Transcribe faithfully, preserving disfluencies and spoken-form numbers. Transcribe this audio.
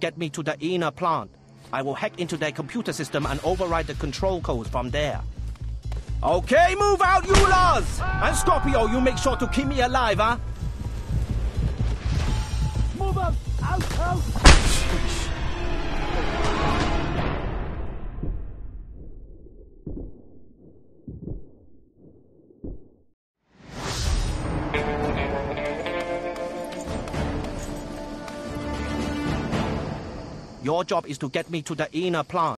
get me to the inner plant. I will hack into their computer system and override the control codes from there. Okay, move out, you laws! And Scorpio, you make sure to keep me alive, huh? Move up! Out, out! Your job is to get me to the inner plant.